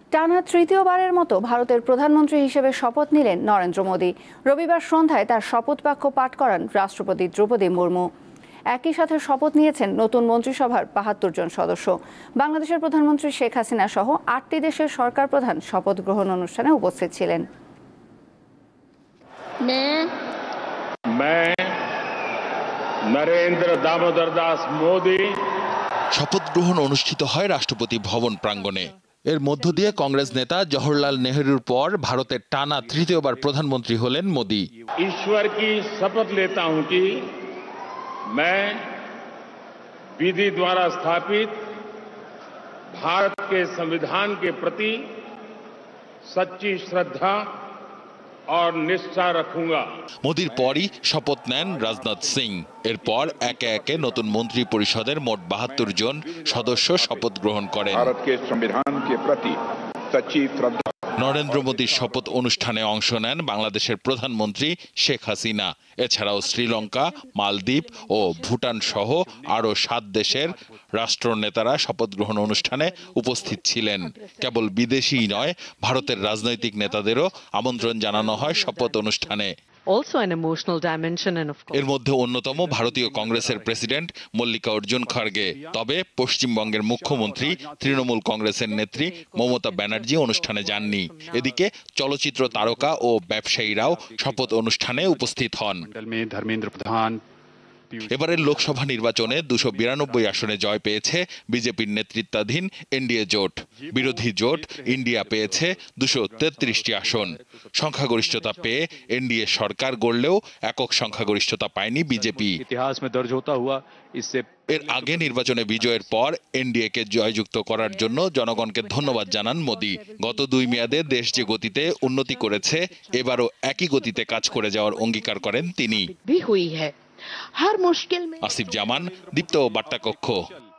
টানা তৃতীয়বারের মতো ভারতের প্রধানমন্ত্রী হিসেবে শপথ নিলেন নরেন্দ্র মোদী। রবিবার সন্ধ্যায় তার শপথ বাক্য পাঠ করান রাষ্ট্রপতি দ্রৌপদী মুর্মু। একই সাথে শপথ নিয়েছেন নতুন মন্ত্রিসভার ৭২ জন সদস্য। বাংলাদেশের প্রধানমন্ত্রী শেখ হাসিনা সহ ৮টি দেশের সরকার প্রধান শপথ গ্রহণ অনুষ্ঠানে উপস্থিত ছিলেন। নরেন্দ্র দামোদর দাস মোদী। শপথ গ্রহণ অনুষ্ঠিত হয় রাষ্ট্রপতি ভবন প্রাঙ্গণে। এর মধ্য দিয়ে কংগ্রেস নেতা জওহরলাল নেহরুর পর ভারতের টানা তৃতীয়বার প্রধানমন্ত্রী হলেন মোদী। ईश्वर की शपथ लेता हूं कि मैं विधि द्वारा स्थापित भारत के संविधान के प्रति सच्ची श्रद्धा और निष्ठा रखूंगा। মোদীর পরই শপথ নেন রাজনাথ সিং। এরপর একে একে নতুন মন্ত্রী পরিষদের মোট ৭২ জন সদস্য শপথ গ্রহণ করেন। भारत के संविधान के प्रति सच्ची श्रद्धा। নরেন্দ্র মোদীর শপথ অনুষ্ঠানে অংশ নেন বাংলাদেশের প্রধানমন্ত্রী শেখ হাসিনা। এছাড়াও শ্রীলঙ্কা, মালদ্বীপ ও ভুটান সহ আরও ৭ দেশের রাষ্ট্রনেতারা শপথ গ্রহণ অনুষ্ঠানে উপস্থিত ছিলেন। কেবল বিদেশিই নয়, ভারতের রাজনৈতিক নেতাদেরও আমন্ত্রণ জানানো হয় শপথ অনুষ্ঠানে। এর মধ্যে অন্যতম ভারতীয় কংগ্রেসের প্রেসিডেন্ট মল্লিকা অর্জুন খড়গে। তবে পশ্চিমবঙ্গের মুখ্যমন্ত্রী তৃণমূল কংগ্রেসের নেত্রী মমতা ব্যানার্জি অনুষ্ঠানে যাননি। এদিকে চলচ্চিত্র তারকা ও ব্যবসায়ীরাও শপথ অনুষ্ঠানে উপস্থিত হন। এবারের লোকসভা নির্বাচনে ২৯২ আসনে জয় পেয়েছে বিজেপির নেতৃত্বাধীন এনডিএ জোট। বিরোধী জোট ইন্ডিয়া পেয়েছে ২৩৩টি আসন। সংখ্যাগরিষ্ঠতা পেয়ে এনডিএ সরকার গড়লেও একক সংখ্যাগরিষ্ঠতা পায়নি বিজেপি। এর আগে নির্বাচনে বিজয়ের পর এনডিএকে জয়যুক্ত করার জন্য জনগণকে ধন্যবাদ জানান মোদী। গত ২ মেয়াদে দেশ যে গতিতে উন্নতি করেছে, এবারও একই গতিতে কাজ করে যাওয়ার অঙ্গীকার করেন তিনি। আসিফ জামান, দীপ্ত বার্তা কক্ষ।